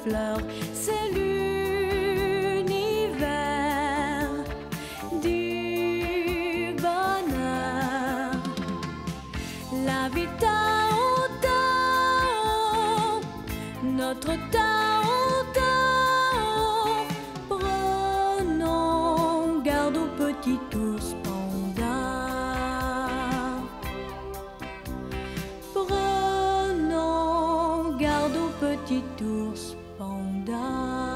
fleurs. C'est l'univers du bonheur. La vie Tao Tao, notre Tao Tao. Prenons garde au petit ours panda. Prenons garde au petit ours panda.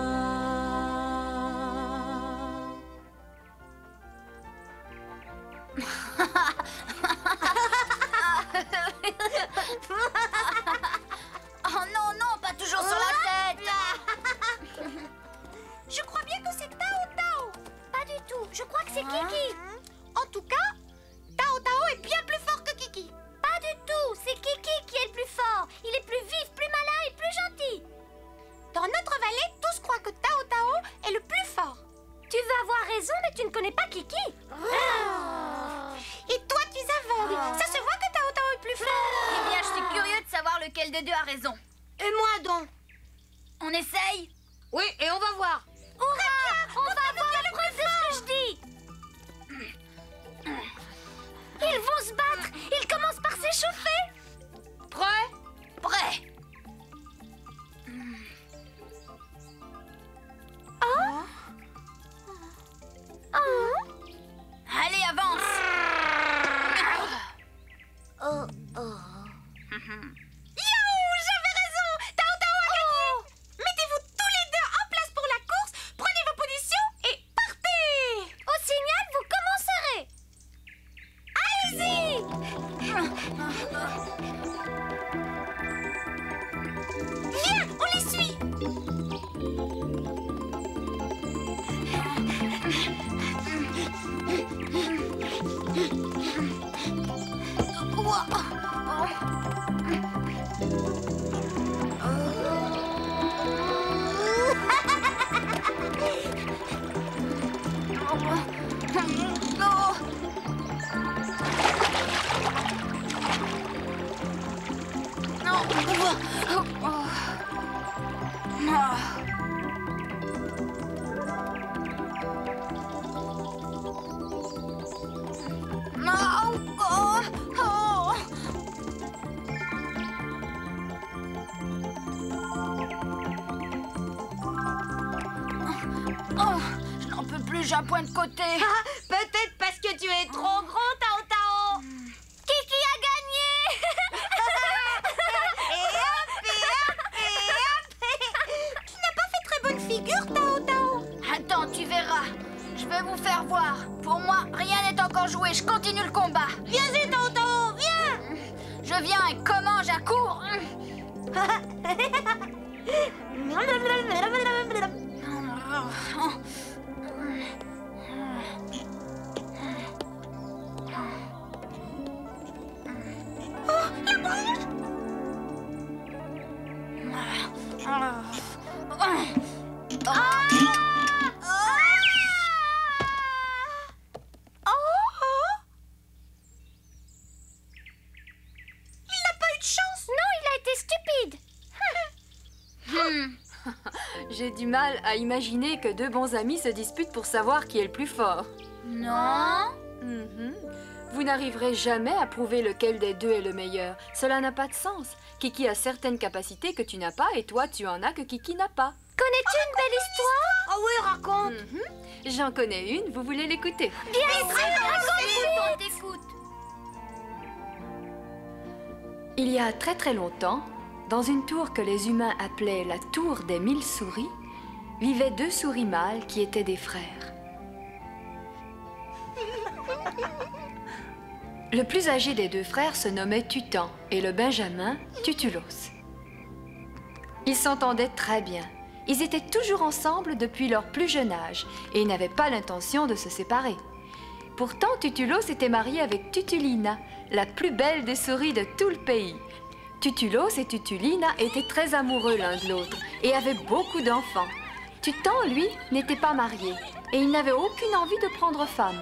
Oh non, non, pas toujours sur la tête. Je crois bien que c'est Tao Tao. Pas du tout, je crois que c'est Kiki. En tout cas, Tao Tao est bien plus fort que Kiki. Pas du tout, c'est Kiki qui est le plus fort. Il est plus vif, plus malin et plus gentil. Dans notre vallée, tous croient que Tao Tao est le plus fort. Tu veux avoir raison, mais tu ne connais pas Kiki. Et toi, tu es aveugle. Ça se voit que Tao Tao est plus fort. Eh bien, je suis curieux de savoir lequel des deux a raison. Et moi donc? On essaye? Oui, et on va voir. Hurrah! On va voir la preuve de ce que je dis. Ils vont se battre. Ils commencent par s'échauffer. Prêt? Prêt. Allez, avance. Youhou, j'avais raison. Tao Tao a gagné. Mettez-vous tous les deux en place pour la course. Prenez vos positions et partez. Au signal, vous commencerez. Allez-y. Viens, on les suit. Je n'en peux plus, j'ai un point de côté. Peut-être parce que tu es trop grand, Tao Tao. Kiki a gagné. Et hop, et hop, et hop. Tu n'as pas fait très bonne figure, Tao Tao. Attends, tu verras. Je vais vous faire voir. Pour moi, rien n'est encore joué. Je continue le combat. Viens-y, Tao Tao, viens. Je viens et comment j'accours. J'ai du mal à imaginer que deux bons amis se disputent pour savoir qui est le plus fort. Non. Vous n'arriverez jamais à prouver lequel des deux est le meilleur. Cela n'a pas de sens. Kiki a certaines capacités que tu n'as pas et toi, tu en as que Kiki n'a pas. Connais-tu une belle histoire? Oh oui, raconte. J'en connais une, vous voulez l'écouter? Bien sûr, raconte-nous. On t'écoute. Il y a très très longtemps, dans une tour que les humains appelaient la tour des 1000 souris, vivaient deux souris mâles qui étaient des frères. Le plus âgé des deux frères se nommait Tutan et le benjamin Tutulos. Ils s'entendaient très bien. Ils étaient toujours ensemble depuis leur plus jeune âge et n'avaient pas l'intention de se séparer. Pourtant, Tutulos était marié avec Tutulina, la plus belle des souris de tout le pays. Tutulos et Tutulina étaient très amoureux l'un de l'autre et avaient beaucoup d'enfants. Tutan, lui, n'était pas marié et il n'avait aucune envie de prendre femme.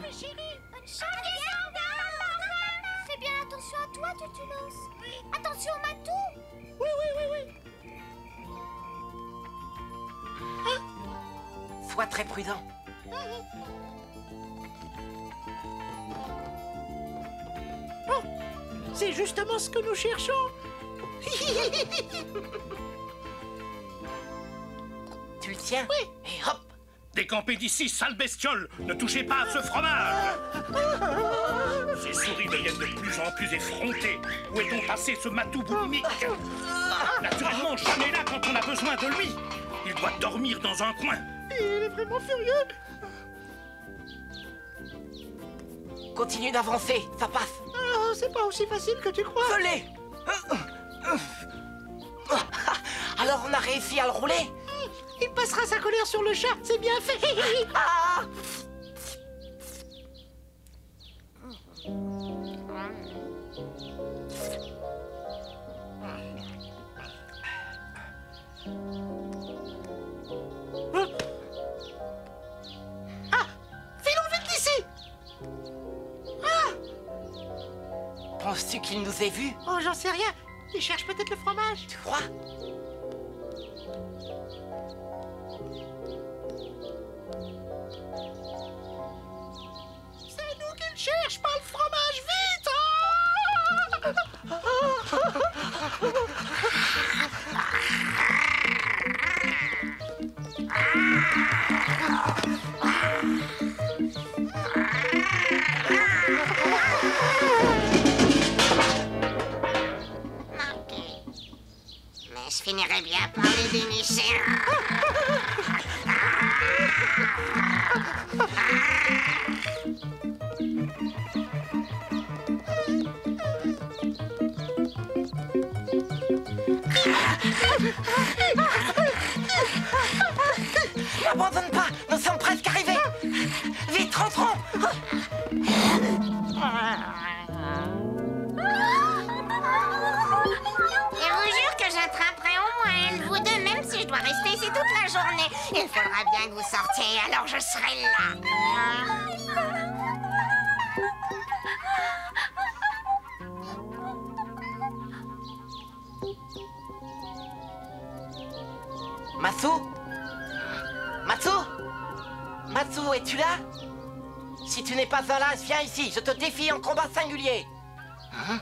Fais bien attention à toi, Tutulos. Attention, Matou. sois très prudent. Oh, c'est justement ce que nous cherchons. Tu le tiens? Oui. Et hop! Décampez d'ici, sale bestiole! Ne touchez pas à ce fromage! Ces souris deviennent de plus en plus effrontées. Où est-on passé, ce matou boulimique? Naturellement, jamais là quand on a besoin de lui. Il doit dormir dans un coin. Il est vraiment furieux. Continue d'avancer, ça passe. Oh, c'est pas aussi facile que tu crois. Volez! Alors on a réussi à le rouler? Il passera sa colère sur le chat, c'est bien fait. Ah! Ah! Filons vite d'ici. Ah! Penses-tu qu'il nous ait vus? Oh, j'en sais rien. Il cherche peut-être le fromage. Tu crois? C'est nous qu'il cherche, pas le fromage, vite! Mais je finirai bien par les dénicher. N'abandonne pas, nous sommes presque arrivés. Vite, rentrons. Je vous jure que j'attraperai au moins un de vous deux, même si je dois rester ici toute la journée. Il faudra bien que vous sortiez, alors je serai là. Matsu? Matsu? Matsu, es-tu là? Si tu n'es pas là, viens ici, je te défie en combat singulier. Hein?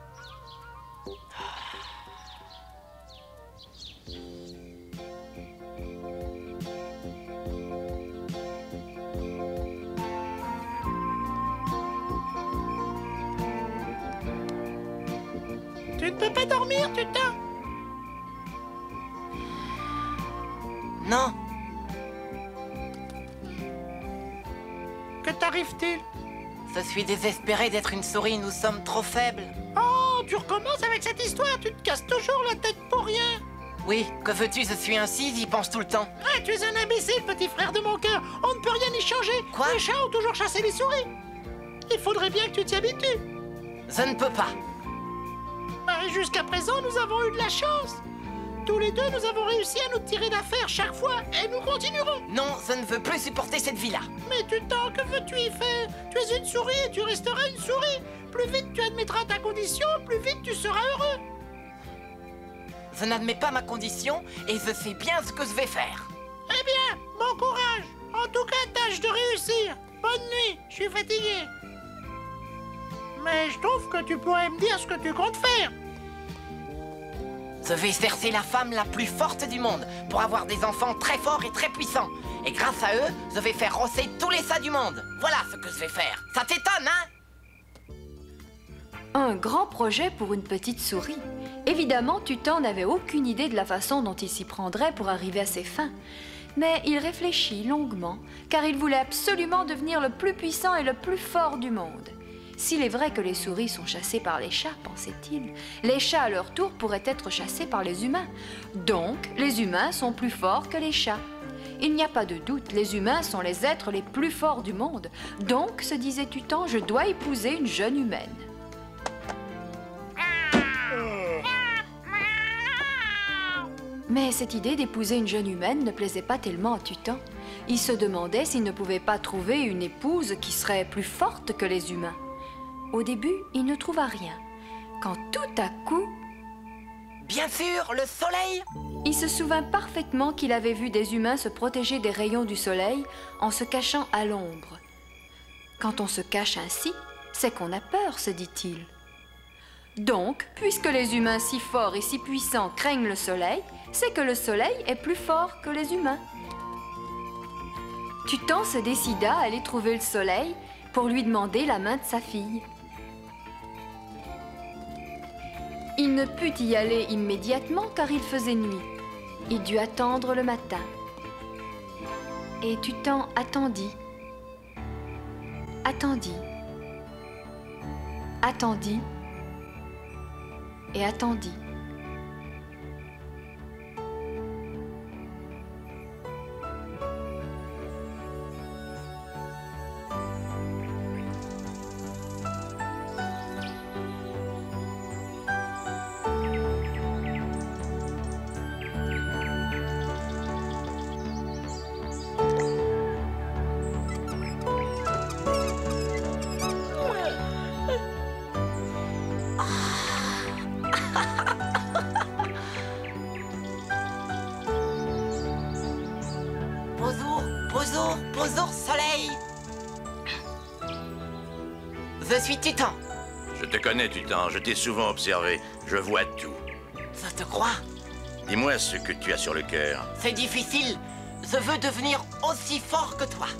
Tu ne peux pas dormir, Tutin? Non, Que t'arrive-t-il? je suis désespéré d'être une souris, nous sommes trop faibles. Oh, tu recommences avec cette histoire, tu te casses toujours la tête pour rien. Oui, que veux-tu, je suis ainsi, j'y pense tout le temps. Ah, tu es un imbécile, petit frère de mon cœur. On ne peut rien y changer. Quoi? Les chats ont toujours chassé les souris. Il faudrait bien que tu t'y habitues. Je ne peux pas. Bah, jusqu'à présent, nous avons eu de la chance. Tous les deux, nous avons réussi à nous tirer d'affaire chaque fois et nous continuerons. Non, je ne veux plus supporter cette vie-là. Mais Tutin, que veux-tu y faire? Tu es une souris et tu resteras une souris. Plus vite tu admettras ta condition, plus vite tu seras heureux. Je n'admets pas ma condition et je sais bien ce que je vais faire. Eh bien, bon courage. En tout cas, tâche de réussir. Bonne nuit, je suis fatigué. Mais je trouve que tu pourrais me dire ce que tu comptes faire. Je vais chercher la femme la plus forte du monde pour avoir des enfants très forts et très puissants. Et grâce à eux, je vais faire rosser tous les chats du monde. Voilà ce que je vais faire. Ça t'étonne, hein? Un grand projet pour une petite souris. Évidemment, Tutan n'avait aucune idée de la façon dont il s'y prendrait pour arriver à ses fins. Mais il réfléchit longuement, car il voulait absolument devenir le plus puissant et le plus fort du monde. S'il est vrai que les souris sont chassées par les chats, pensait-il, les chats à leur tour pourraient être chassés par les humains. Donc, les humains sont plus forts que les chats. Il n'y a pas de doute, les humains sont les êtres les plus forts du monde. Donc, se disait Tutan, je dois épouser une jeune humaine. Mais cette idée d'épouser une jeune humaine ne plaisait pas tellement à Tutan. Il se demandait s'il ne pouvait pas trouver une épouse qui serait plus forte que les humains. Au début, il ne trouva rien. Quand tout à coup... Bien sûr, le soleil. Il se souvint parfaitement qu'il avait vu des humains se protéger des rayons du soleil en se cachant à l'ombre. Quand on se cache ainsi, c'est qu'on a peur, se dit-il. Donc, puisque les humains si forts et si puissants craignent le soleil, c'est que le soleil est plus fort que les humains. Tutan se décida à aller trouver le soleil pour lui demander la main de sa fille. Il ne put y aller immédiatement car il faisait nuit. Il dut attendre le matin. Et Tutan attendit. Attendit. Attendit. Et attendit. Bonjour, soleil. Je suis Tutan. Je te connais, Tutan. Je t'ai souvent observé. Je vois tout. Je te crois. Dis-moi ce que tu as sur le cœur. C'est difficile. Je veux devenir aussi fort que toi.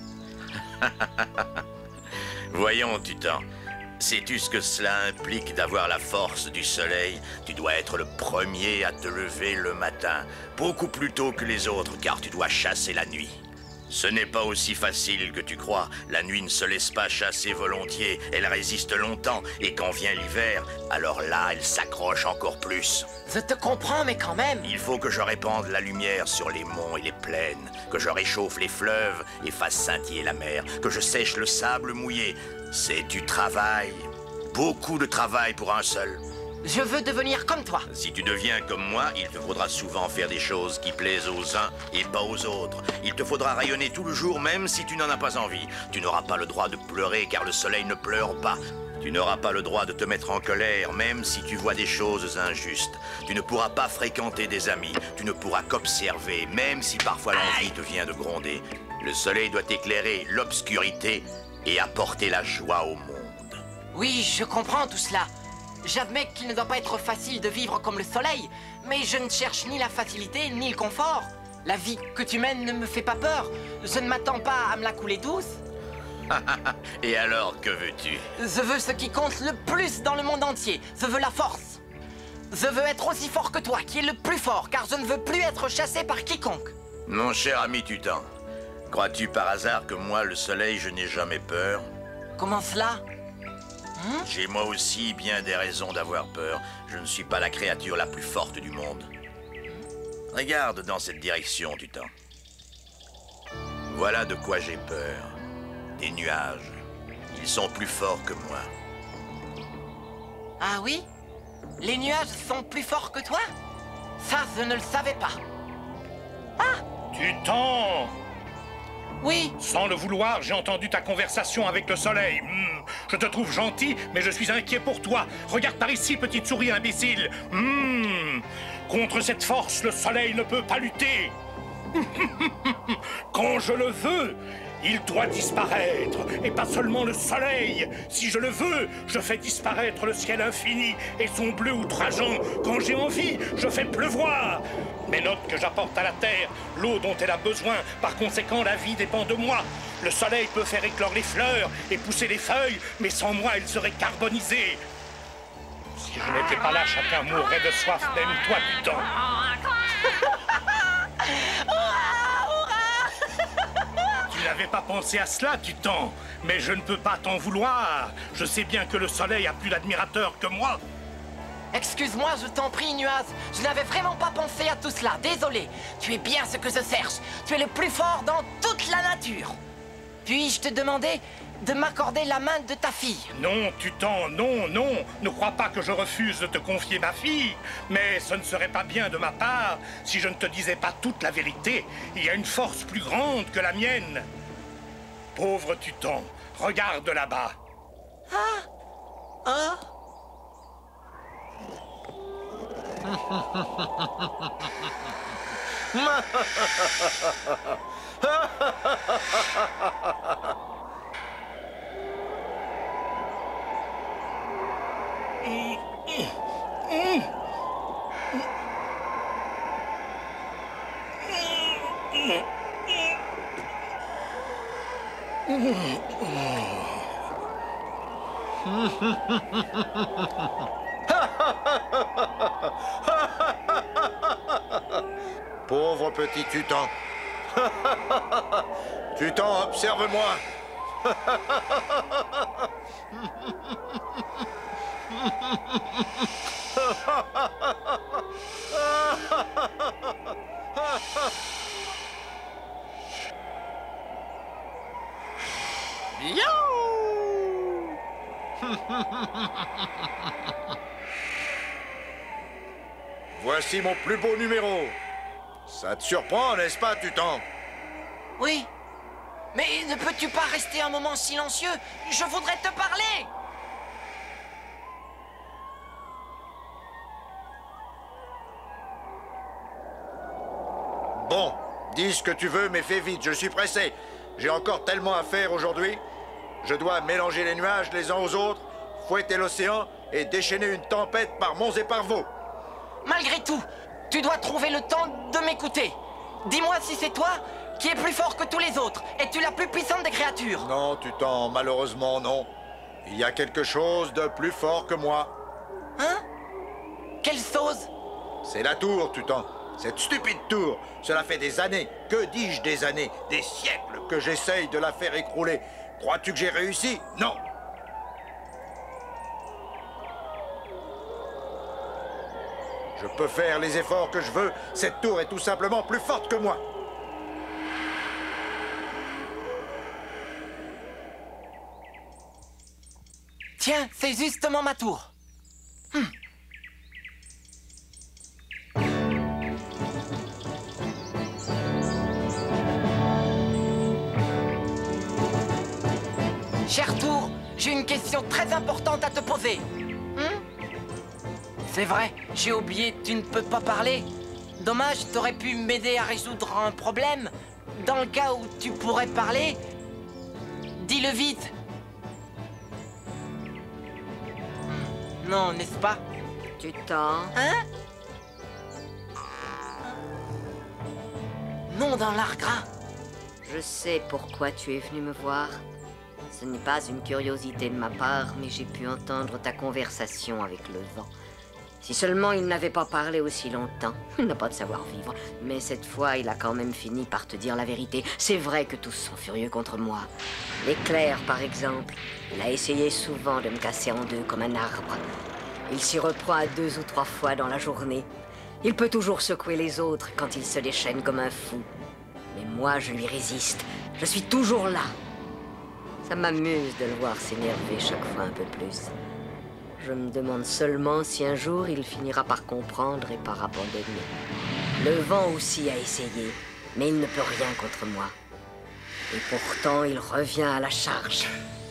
Voyons, Tutan. Sais-tu ce que cela implique d'avoir la force du soleil? Tu dois être le premier à te lever le matin, beaucoup plus tôt que les autres, car tu dois chasser la nuit. Ce n'est pas aussi facile que tu crois. La nuit ne se laisse pas chasser volontiers. Elle résiste longtemps. Et quand vient l'hiver, alors là, elle s'accroche encore plus. Je te comprends, mais quand même. Il faut que je répande la lumière sur les monts et les plaines, que je réchauffe les fleuves et fasse scintiller la mer, que je sèche le sable mouillé. C'est du travail. Beaucoup de travail pour un seul. Je veux devenir comme toi. Si tu deviens comme moi, il te faudra souvent faire des choses qui plaisent aux uns et pas aux autres. Il te faudra rayonner tout le jour, même si tu n'en as pas envie. Tu n'auras pas le droit de pleurer, car le soleil ne pleure pas. Tu n'auras pas le droit de te mettre en colère, même si tu vois des choses injustes. Tu ne pourras pas fréquenter des amis. Tu ne pourras qu'observer, même si parfois l'envie te vient de gronder. Le soleil doit éclairer l'obscurité et apporter la joie au monde. Oui, je comprends tout cela. J'admets qu'il ne doit pas être facile de vivre comme le soleil, mais je ne cherche ni la facilité ni le confort. La vie que tu mènes ne me fait pas peur. Je ne m'attends pas à me la couler douce. Et alors, que veux-tu? Je veux ce qui compte le plus dans le monde entier. Je veux la force. Je veux être aussi fort que toi, qui est le plus fort, car je ne veux plus être chassé par quiconque. Mon cher ami Tutan, crois-tu par hasard que moi, le soleil, je n'ai jamais peur? Comment cela? J'ai moi aussi bien des raisons d'avoir peur. Je ne suis pas la créature la plus forte du monde. Regarde dans cette direction, Tutan. Voilà de quoi j'ai peur. Des nuages. Ils sont plus forts que moi. Ah oui? Les nuages sont plus forts que toi? Ça, je ne le savais pas. Tutan! Oui. Sans le vouloir, j'ai entendu ta conversation avec le soleil. Je te trouve gentil, mais je suis inquiet pour toi. Regarde par ici, petite souris imbécile. Contre cette force, le soleil ne peut pas lutter. Quand je le veux, il doit disparaître. Et pas seulement le soleil. Si je le veux, je fais disparaître le ciel infini et son bleu outrageant. Quand j'ai envie, je fais pleuvoir. Mes notes que j'apporte à la terre, l'eau dont elle a besoin, par conséquent la vie dépend de moi. Le soleil peut faire éclore les fleurs et pousser les feuilles, mais sans moi, elles seraient carbonisées. Si je n'étais pas là, chacun mourrait de soif, même toi, Tutan. Tu n'avais pas pensé à cela, Tutan, mais je ne peux pas t'en vouloir. Je sais bien que le soleil a plus d'admirateurs que moi. Excuse-moi, je t'en prie, Nuaz. Je n'avais vraiment pas pensé à tout cela. Désolé. Tu es bien ce que je cherche. Tu es le plus fort dans toute la nature. Puis-je te demander de m'accorder la main de ta fille? Non, Tutan, non, non. Ne crois pas que je refuse de te confier ma fille. Mais ce ne serait pas bien de ma part si je ne te disais pas toute la vérité. Il y a une force plus grande que la mienne. Pauvre Tutan, regarde là-bas. Pauvre petit Tutan. Tutan, observe-moi. Voici mon plus beau numéro. Ça te surprend, n'est-ce pas, Tutan? Oui. Mais ne peux-tu pas rester un moment silencieux? Je voudrais te parler. Bon, dis ce que tu veux, mais fais vite, je suis pressé. J'ai encore tellement à faire aujourd'hui. Je dois mélanger les nuages les uns aux autres, fouetter l'océan et déchaîner une tempête par monts et par vaux. Malgré tout, tu dois trouver le temps de m'écouter. Dis-moi si c'est toi qui es plus fort que tous les autres. Es-tu la plus puissante des créatures? Non, Tutan, malheureusement non. Il y a quelque chose de plus fort que moi. Hein? Quelle chose? C'est la tour, Tutan. Cette stupide tour. Cela fait des années, que dis-je des années, des siècles que j'essaye de la faire écrouler. Crois-tu que j'ai réussi? Non. Je peux faire les efforts que je veux. Cette tour est tout simplement plus forte que moi. Tiens, c'est justement ma tour. Chère tour, j'ai une question très importante à te poser. C'est vrai, j'ai oublié, tu ne peux pas parler. Dommage, t'aurais pu m'aider à résoudre un problème. Dans le cas où tu pourrais parler, dis-le vite. Non, n'est-ce pas? Tutan. Hein? Non, dans l'art gras. Je sais pourquoi tu es venu me voir. Ce n'est pas une curiosité de ma part, mais j'ai pu entendre ta conversation avec le vent. Si seulement il n'avait pas parlé aussi longtemps. Il n'a pas de savoir-vivre. Mais cette fois, il a quand même fini par te dire la vérité. C'est vrai que tous sont furieux contre moi. L'éclair, par exemple. Il a essayé souvent de me casser en deux comme un arbre. Il s'y reprend 2 ou 3 fois dans la journée. Il peut toujours secouer les autres quand il se déchaîne comme un fou. Mais moi, je lui résiste. Je suis toujours là. Ça m'amuse de le voir s'énerver chaque fois un peu plus. Je me demande seulement si un jour il finira par comprendre et par abandonner. Le vent aussi a essayé, mais il ne peut rien contre moi. Et pourtant, il revient à la charge.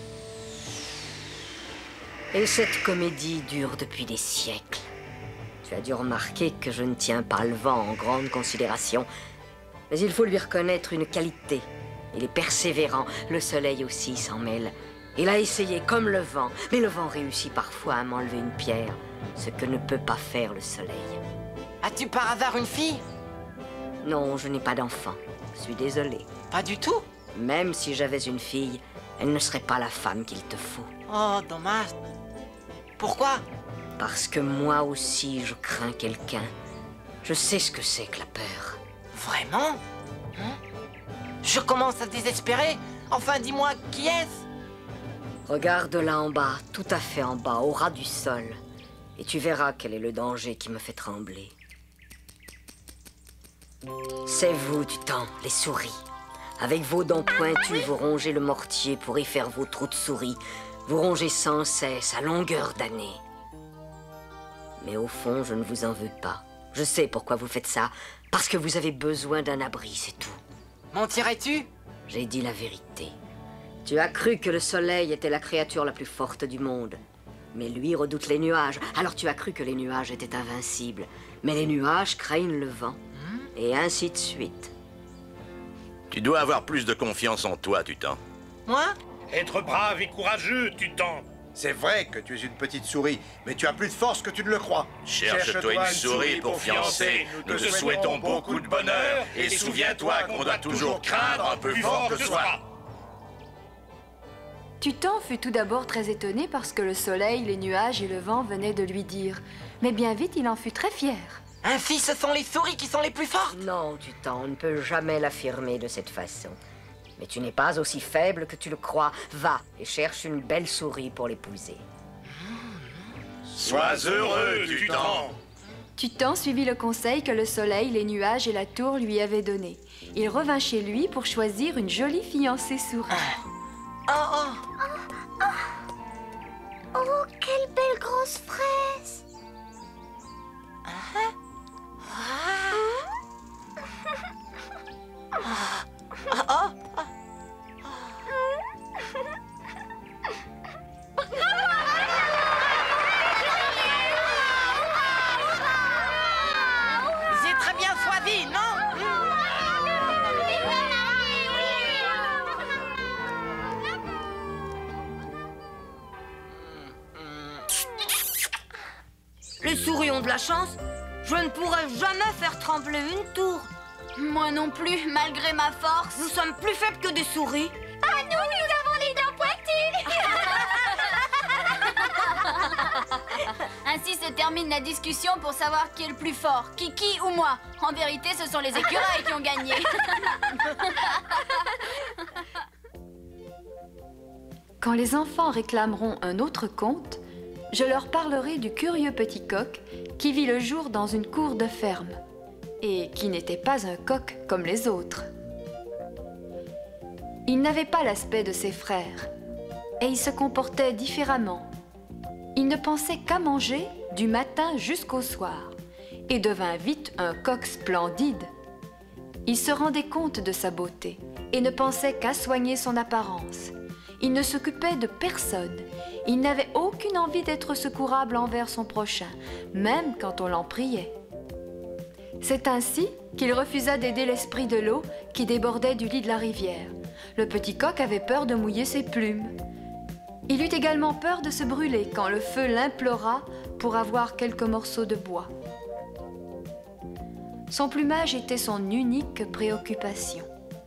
Et cette comédie dure depuis des siècles. Tu as dû remarquer que je ne tiens pas le vent en grande considération. Mais il faut lui reconnaître une qualité. Il est persévérant, le soleil aussi s'en mêle. Il a essayé comme le vent, mais le vent réussit parfois à m'enlever une pierre, ce que ne peut pas faire le soleil. As-tu par hasard une fille? Non, je n'ai pas d'enfant. Je suis désolée. Pas du tout? Même si j'avais une fille, elle ne serait pas la femme qu'il te faut. Oh, dommage. Pourquoi? Parce que moi aussi, je crains quelqu'un. Je sais ce que c'est que la peur. Vraiment? Je commence à désespérer. Enfin, dis-moi, qui est-ce? Regarde là en bas, tout à fait en bas, au ras du sol. Et tu verras quel est le danger qui me fait trembler. C'est vous, Tutan, les souris. Avec vos dents pointues, vous rongez le mortier pour y faire vos trous de souris. Vous rongez sans cesse, à longueur d'année. Mais au fond, je ne vous en veux pas. Je sais pourquoi vous faites ça. Parce que vous avez besoin d'un abri, c'est tout. Mentirais-tu? J'ai dit la vérité. Tu as cru que le soleil était la créature la plus forte du monde. Mais lui redoute les nuages. Alors tu as cru que les nuages étaient invincibles. Mais les nuages craignent le vent. Et ainsi de suite. Tu dois avoir plus de confiance en toi, Tutan. Moi? Être brave et courageux, Tutan. C'est vrai que tu es une petite souris, mais tu as plus de force que tu ne le crois. Cherche-toi une souris pour fiancer. Nous te souhaitons beaucoup de bonheur. Et souviens-toi qu'on doit toujours craindre un peu fort que soi. Tutan fut tout d'abord très étonné parce que le soleil, les nuages et le vent venaient de lui dire. Mais bien vite, il en fut très fier. Ainsi, ce sont les souris qui sont les plus fortes? Non, Tutan, on ne peut jamais l'affirmer de cette façon. Mais tu n'es pas aussi faible que tu le crois. Va et cherche une belle souris pour l'épouser. Sois heureux, Tutan. Tutan suivit le conseil que le soleil, les nuages et la tour lui avaient donné. Il revint chez lui pour choisir une jolie fiancée souris. Oh, quelle belle grosse fraise! J'ai très bien choisi, non? Les souris ont de la chance. Je ne pourrais jamais faire trembler une tour. Moi non plus, malgré ma force. Nous sommes plus faibles que des souris. Ah, nous avons les dents pointues! Ainsi se termine la discussion pour savoir qui est le plus fort, Kiki ou moi. En vérité, ce sont les écureuils qui ont gagné. Quand les enfants réclameront un autre conte, je leur parlerai du curieux petit coq qui vit le jour dans une cour de ferme et qui n'était pas un coq comme les autres. Il n'avait pas l'aspect de ses frères et il se comportait différemment. Il ne pensait qu'à manger du matin jusqu'au soir et devint vite un coq splendide. Il se rendait compte de sa beauté et ne pensait qu'à soigner son apparence. Il ne s'occupait de personne. Il n'avait aucune envie d'être secourable envers son prochain, même quand on l'en priait. C'est ainsi qu'il refusa d'aider l'esprit de l'eau qui débordait du lit de la rivière. Le petit coq avait peur de mouiller ses plumes. Il eut également peur de se brûler quand le feu l'implora pour avoir quelques morceaux de bois. Son plumage était son unique préoccupation.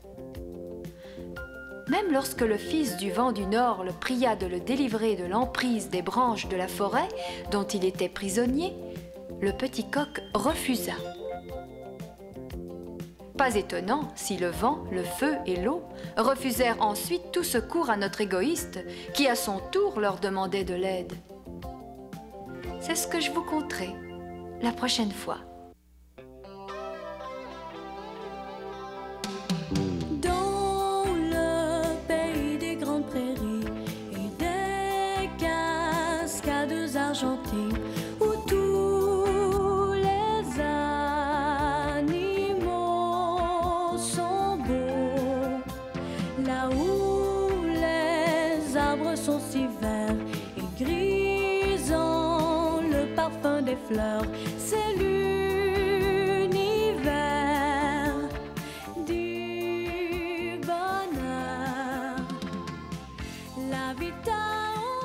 Même lorsque le fils du vent du Nord le pria de le délivrer de l'emprise des branches de la forêt dont il était prisonnier, le petit coq refusa. Pas étonnant si le vent, le feu et l'eau refusèrent ensuite tout secours à notre égoïste qui à son tour leur demandait de l'aide. C'est ce que je vous conterai la prochaine fois. Dans le pays des grandes prairies et des cascades argentées, où tous les animaux sont beaux, là où les arbres sont si verts et grisants, le parfum des fleurs, c'est l'univers du bonheur. La vita